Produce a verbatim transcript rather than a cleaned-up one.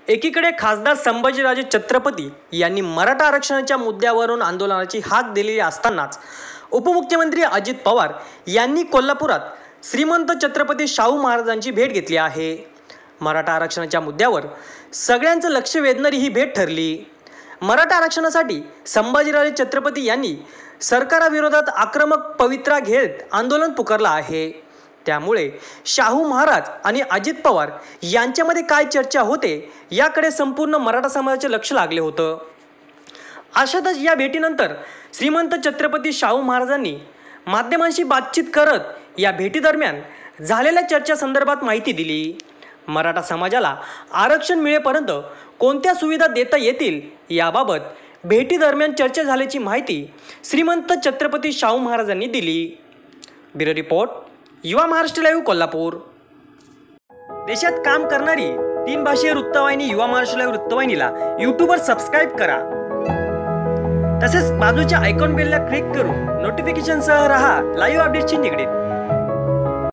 एकीकडे खासदार संभाजीराजे छत्रपती यांनी मराठा आरक्षणाच्या मुद्द्यावरून आंदोलनाची हाक दिलेली असतानाच उपमुख्यमंत्री अजित पवार यांनी कोल्हापुरात श्रीमंत छत्रपती शाहू महाराजांची भेट घेतली आहे। मराठा आरक्षणाच्या मुद्द्यावर सगळ्यांचं लक्ष वेधणारी ही भेट ठरली। मराठा आरक्षणासाठी संभाजीराजे छत्रपती यांनी सरकाराविरोधात आक्रमक पवित्रा घेत आंदोलन पुकारलं आहे। त्यामुळे शाहू महाराज आणि अजित पवार यांच्यामध्ये काय चर्चा होते याकडे संपूर्ण मराठा समाजाचे लक्ष लागले होतं। अशातच या भेटीनंतर श्रीमंत छत्रपती शाहू महाराजांनी माध्यमांशी बातचीत करत या भेटीदरम्यान झालेल्या चर्चेसंदर्भात माहिती दिली। मराठा समाजाला आरक्षण मिळेपर्यंत कोणत्या सुविधा देता येतील याबाबत भेटीदरम्यान चर्चा झाल्याची माहिती श्रीमंत छत्रपती शाहू महाराजांनी दिली। ब्युरो रिपोर्ट, युवा महाराष्ट्र लाईव्ह, कोल्हापूर। देशात काम करणारी तीन भाषीय वृत्तवाहिनी युवा महाराष्ट्र लाईव्ह वृत्तवाहिनीला यूट्यूबवर सबस्क्राईब करा। तसेच बाजूच्या आयकॉन बेलला क्लिक करून नोटिफिकेशनसह रहा लाईव्ह अपडेटशी निगडीत।